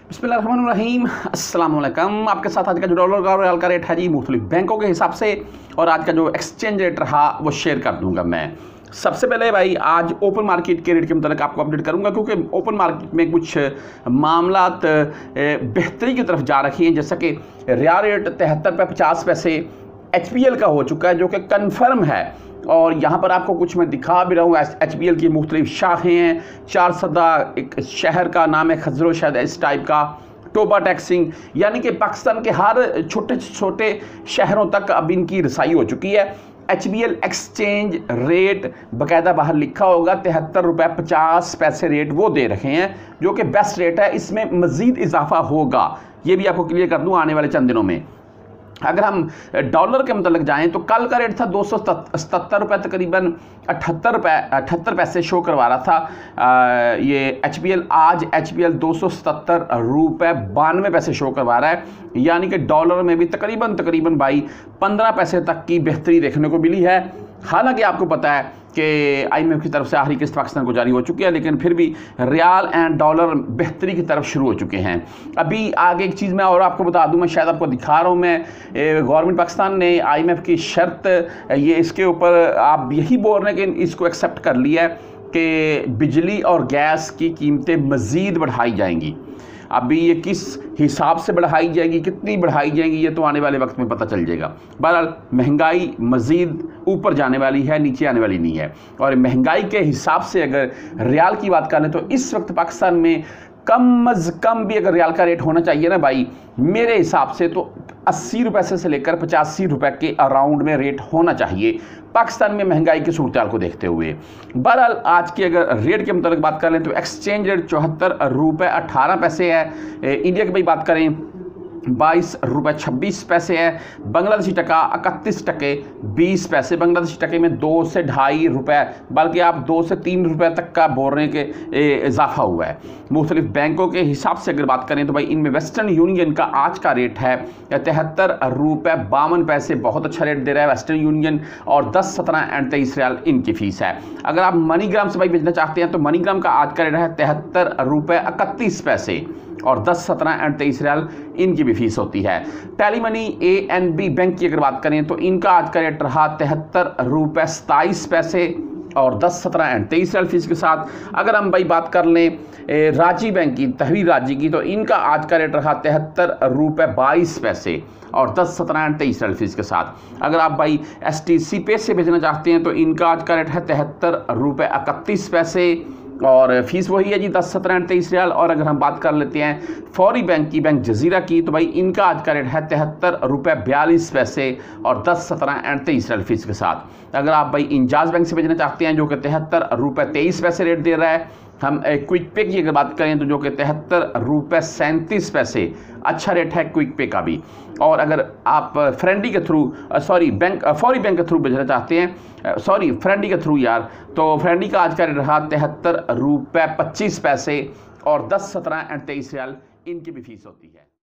बिस्मिल्लाहिर्रहमानिर्रहीम, अस्सलाम वालेकुम। आपके साथ आज का जो डॉलर का और रियाल का रेट है जी मुख्तलिफ बैंकों के हिसाब से, और आज का जो एक्सचेंज रेट रहा वो शेयर कर दूंगा मैं। सबसे पहले भाई आज ओपन मार्केट के रेट के मतलब आपको अपडेट करूंगा, क्योंकि ओपन मार्केट में कुछ मामलात बेहतरी की तरफ जा रही हैं। जैसा कि रियाल रेट 73 रुपये 50 पैसे HPL का हो चुका है, जो कि कन्फर्म है। और यहाँ पर आपको कुछ मैं दिखा भी रहा हूँ। HPL की मुख्तलिफ शाखें हैं। 4 सदा एक शहर का नाम है खजरो, शायद इस टाइप का। टोबा टैक्सिंग, यानी कि पाकिस्तान के हर छोटे छोटे शहरों तक अब इनकी रसाई हो चुकी है। HPL एक्सचेंज रेट बाकायदा बाहर लिखा होगा, 73 रुपये 50 पैसे रेट वो दे रखे हैं, जो कि बेस्ट रेट है। इसमें मज़ीद इजाफा होगा, ये भी आपको क्लियर कर दूँ आने वाले चंद दिनों में। अगर हम डॉलर के मतलब जाएं तो कल का रेट था 277 रुपये, तकरीबन 78 पैसे शो करवा रहा था ये HPL। आज HPL 277 रुपये 92 पैसे शो करवा रहा है, यानी कि डॉलर में भी तकरीबन भाई 15 पैसे तक की बेहतरी देखने को मिली है। हालांकि आपको पता है कि IMF की तरफ से आखिरी किस्त पाकिस्तान को जारी हो चुकी है, लेकिन फिर भी रियाल एंड डॉलर बेहतरी की तरफ शुरू हो चुके हैं। अभी आगे एक चीज़ मैं और आपको बता दूं, मैं शायद आपको दिखा रहा हूं, मैं गवर्नमेंट पाकिस्तान ने IMF की शर्त ये इसके ऊपर आप यही बोल रहे हैं कि इसको एक्सेप्ट कर लिया है कि बिजली और गैस की कीमतें मज़ीद बढ़ाई जाएंगी। अभी ये किस हिसाब से बढ़ाई जाएगी, कितनी बढ़ाई जाएगी, ये तो आने वाले वक्त में पता चल जाएगा। बहरहाल महंगाई मज़ीद ऊपर जाने वाली है, नीचे आने वाली नहीं है। और महंगाई के हिसाब से अगर रियाल की बात करें तो इस वक्त पाकिस्तान में कम अज़ कम भी अगर रियाल का रेट होना चाहिए ना भाई, मेरे हिसाब से तो 80 रुपये से लेकर 85 रुपये के अराउंड में रेट होना चाहिए पाकिस्तान में महंगाई की सूरत को देखते हुए। बहरहाल आज की अगर रेट के मुताबिक बात करें तो एक्सचेंज रेट 74 रुपये 18 पैसे है। इंडिया की भाई बात करें 22 रुपये 26 पैसे है। बांग्लादेशी टका 31 टके 20 पैसे। बांग्लादेशी टके में 2 से 2.5 रुपये, बल्कि आप 2 से 3 रुपये तक का बोल रहे हैं कि इजाफा हुआ है। मुख्तलिफ बैंकों के हिसाब से अगर बात करें तो भाई इनमें वेस्टर्न यूनियन का आज का रेट है 73 रुपये 52 पैसे, बहुत अच्छा रेट दे रहा है वेस्टर्न यूनियन। और 10, 17 एंड 23 रियाल इनकी फ़ीस है। अगर आप मनीग्राम से भाई भेजना चाहते हैं तो मनीग्राम का आज का रेट है 73 रुपये 31 पैसे, और 10, 17 एंड 23 रियाल इनकी भी फीस होती है। टेलीमनी ANB बैंक की अगर बात करें तो इनका आज का रेट रहा 73 रुपये 27 पैसे, और 10, 17 एंड 23 रियाल फीस के साथ। अगर हम भाई बात कर लें राजी बैंक की, तहवीर राजी की, तो इनका आज का रेट रहा 73 रुपये 22 पैसे, और 10, 17 एंड 23 रियाल फीस के साथ। अगर आप भाई STC पे से भेजना चाहते हैं तो इनका आज का रेट है 73 रुपये 31 पैसे, और फीस वही है जी 10, 17 एंड 23 रियाल। और अगर हम बात कर लेते हैं फौरी बैंक की, बैंक जजीरा की, तो भाई इनका आज का रेट है 73 रुपये 42 पैसे, और 10, 17 एंड 23 रियाल फीस के साथ। अगर आप भाई इंजाज बैंक से भेजना चाहते हैं जो कि 73 रुपये 23 पैसे रेट दे रहा है। हम क्विक पे की अगर बात करें तो जो कि 73 रुपये 37 पैसे, अच्छा रेट है क्विक पे का भी। और अगर आप फ्रेंडी के थ्रू फौरी बैंक के थ्रू भेजना चाहते हैं, फ्रेंडी के थ्रू यार, तो फ्रेंडी का आज का रेट रहा 73 रुपये 25 पैसे, और 10, 17 एंड 23 रियाल इनकी भी फीस होती है।